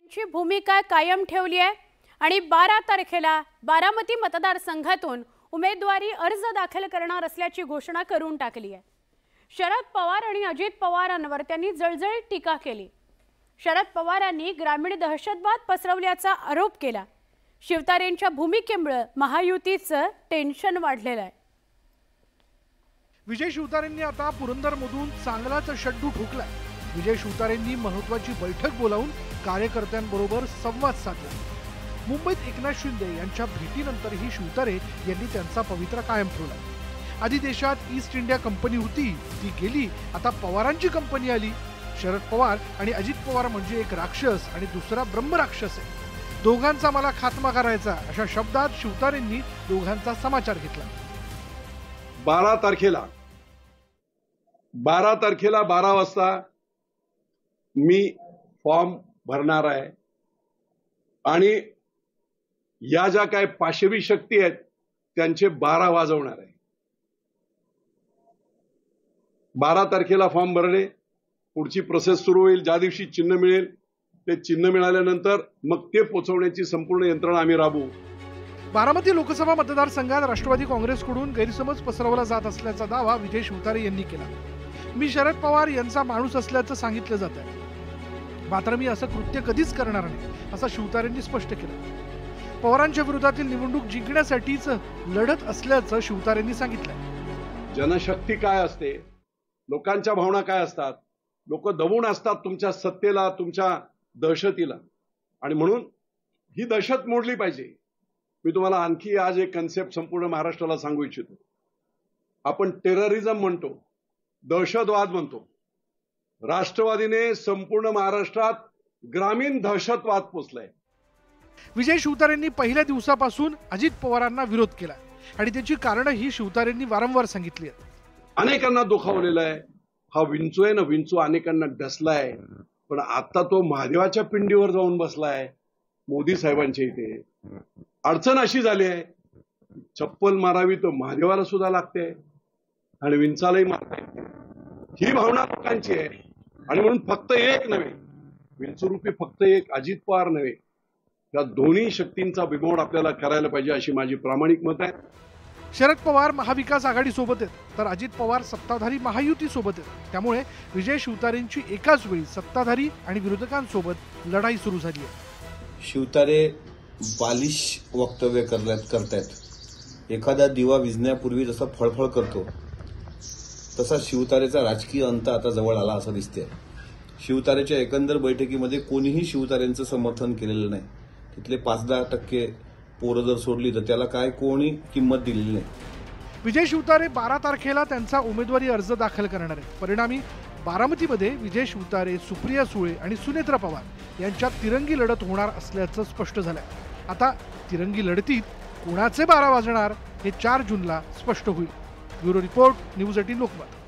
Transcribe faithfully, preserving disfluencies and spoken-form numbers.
ची भूमिका कायम ठेवली आहे आणि बारा तारखेला बारामती मतदारसंघातून उमेदवारी अर्ज दाखल करणार असल्याची घोषणा करून टाकली आहे। शरद पवार आणि अजित पवारांवर त्यांनी जळजळीत टीका केली। शरद पवारांनी ग्रामीण दहशतवाद पसरवल्याचा आरोप केला। शिवतारेंच्या भूमिकेमुळे महायुतीचं टेन्शन वाढलेलं आहे। विजय शिवतारेंनी आता पुरंदरमधून चांगलाच शड्डू ठोकलाय। विजय शिवतारेंनी महत्त्वाची बैठक बोलावून कार्यकर्त्यांबरोबर संवाद साधला। मुंबईत एकनाथ शिंदे यांच्या भेटीनंतरही शिवतारे यांनी त्यांचा पवित्रा कायम ठेवला। आधी देशात ईस्ट इंडिया कंपनी होती, ती गेली, आता पवारांची कंपनी आली। शरद पवार आणि अजित पवार म्हणजे एक राक्षस आणि दुसरा ब्रह्मराक्षस आहे। दोघांचा मला खात्मा करायचा अशा शब्दात शिवतारेंनी दोघांचा समाचार घेतला। बारा तारखेला बारा तारखेला बारा वाजता मी फॉर्म भरणार आहे आणि या ज्या काय पाशवी शक्ती आहेत त्यांचे बारा वाजवणार आहे। बारा तारखेला फॉर्म भरणे, पुढची प्रोसेस सुरू होईल। ज्या दिवशी चिन्ह मिळेल ते चिन्ह मिळाल्यानंतर मग ते पोहोचवण्याची संपूर्ण यंत्रणा आम्ही राबवू। बारामती लोकसभा मतदारसंघात राष्ट्रवादी काँग्रेसकडून गैरसमज पसरवला जात असल्याचा दावा विजय शिवतारे यांनी केला। मी शरद पवार यांचा माणूस असल्याचं सांगितलं जात आहे, मात्र मी असं कृत्य कधीच करणार नाही असं शिवतारेंनी स्पष्ट केलं। पवारांच्या विरोधातील निवडणूक जिंकण्यासाठीच लढत असल्याचं शिवतारेंनी सांगितलं। जनशक्ती काय असते, लोकांच्या भावना काय असतात, लोक दबून असतात तुमच्या सत्तेला, तुमच्या दहशतीला, आणि म्हणून ही दहशत मोडली पाहिजे। मी तुम्हाला आणखी आज एक कन्सेप्ट संपूर्ण महाराष्ट्राला सांगू इच्छितो। आपण टेररिझम म्हणतो, दहशतवाद म्हणतो। राष्ट्रवादीने संपूर्ण महाराष्ट्रात ग्रामीण दहशतवाद पोचलाय। विजय शिवतारेंनी पहिल्या दिवसापासून अजित पवारांना विरोध केला आणि त्याची कारणं ही शिवतारेंनी वारंवार सांगितली आहेत। अनेकांना दुखावलेला आहे हा विंचू आहे ना, विंचू अनेकांना डसलाय, पण आता तो महादेवाच्या पिंडीवर जाऊन बसलाय मोदी साहेबांच्या इथे। अडचण अशी झाली आहे, चप्पल मारावी तर महादेवाला सुद्धा लागते आणि विंचालाही मारता येते। ही भावना लोकांची आहे आणि म्हणून फक्त एक नव्हे, विंचूरूपी फक्त एक अजित पवार नव्हे, या दोन्ही शक्तींचा बिमोड आपल्याला करायला पाहिजे अशी माझी प्रामाणिक मत आहे। शरद पवार महाविकास आघाडी सोबत आहेत तर अजित पवार सत्ताधारी महायुती सोबत आहेत। त्यामुळे विजय शिवतारेंची एकाच वेळी सत्ताधारी आणि विरोधकांसोबत लढाई सुरू झाली आहे। शिवतारे बालिश वक्तव्य करतायत। एखादा दिवा विझण्यापूर्वी जसा फळफळ करतो तसा शिवतारेचा राजकीय अंत आता जवळ आला असं दिसतंय। शिवतारेच्या एकंदर बैठकीमध्ये कोणीही शिवतारेंचं समर्थन केलेलं नाही। तिथले पाच दहा टक्के पोरं जर सोडली तर त्याला काय कोणी किंमत दिलेली नाही। विजय शिवतारे बारा तारखेला त्यांचा उमेदवारी अर्ज दाखल करणार आहेत। परिणामी बारामतीमध्ये विजय शिवतारे, सुप्रिया सुळे आणि सुनेत्रा पवार यांच्यात तिरंगी लढत होणार असल्याचं स्पष्ट झालंय। आता तिरंगी लढतीत कोणाचे बारा वाजणार हे चार जूनला स्पष्ट होईल। Bureau report, news eighteen Lokmat.